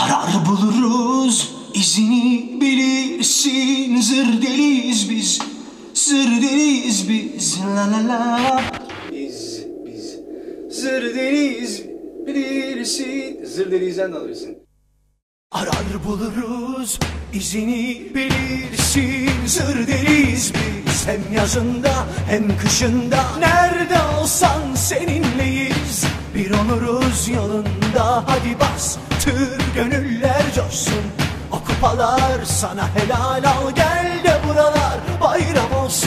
Arar buluruz izini bilirsin. Zır deliyiz biz, zır deliyiz biz. La la la. Biz zır deliyiz bilirsin. Zır deliyizden de alıyorsun. Arar buluruz izini bilirsin. Zır deliyiz biz, hem yazında hem kışında. Nerede olsan seninleyiz. Bir oluruz yolunda, hadi bastır gönüller coşsun. O kupalar sana helal, al gel de buralar bayram olsun.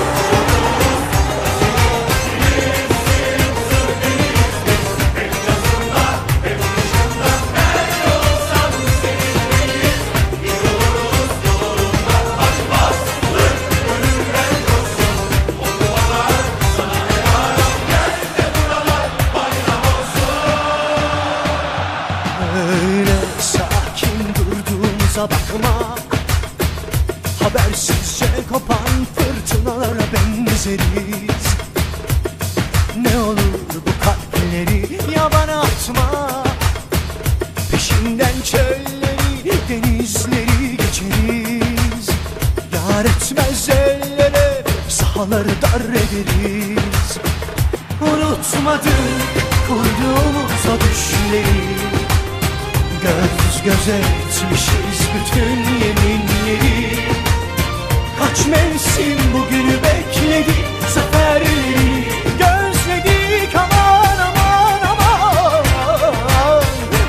Bakma, habersizce kopan fırtınalara benzeriz. Ne olur bu kalpleri yabana atma. Peşinden çölleri, denizleri geçeriz. Yar etmez ellere, sahaları dar ederiz. Unutmadık kurduğumuz o düşleri. Göz göze etmişiz bütün yeminleri. Kaç mevsim bugünü bekledik, zaferleri gözledik. Aman aman aman,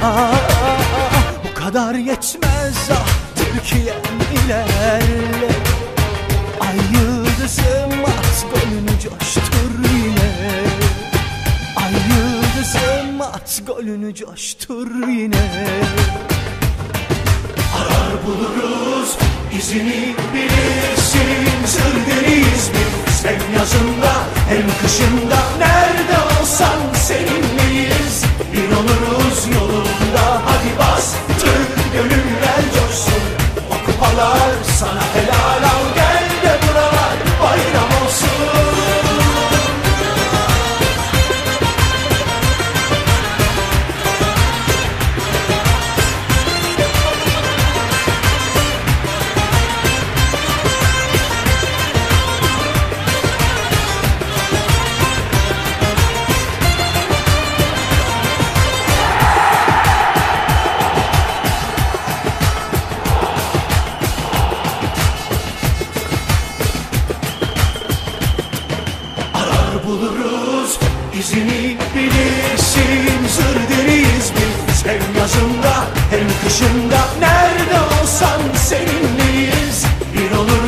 bu kadar yetmez ah Türkiye'm ilerle. Ay yıldızım at golünü coştur yine. Ay yıldızım at golünü coştur yine. Arar buluruz izini bilirsin. Zır deliyiz biz, hem yazında hem kışında. Nerede olsan seninleyiz. Bir oluruz yolunda, hadi bastır gönüller coşsun. O kupalar sana helal, al gel de buralar bayram olsun. Buluruz izini bilirsin. Zır deliyiz biz, hem yazında hem kışında. Nerede olsan seninleyiz. Bir olur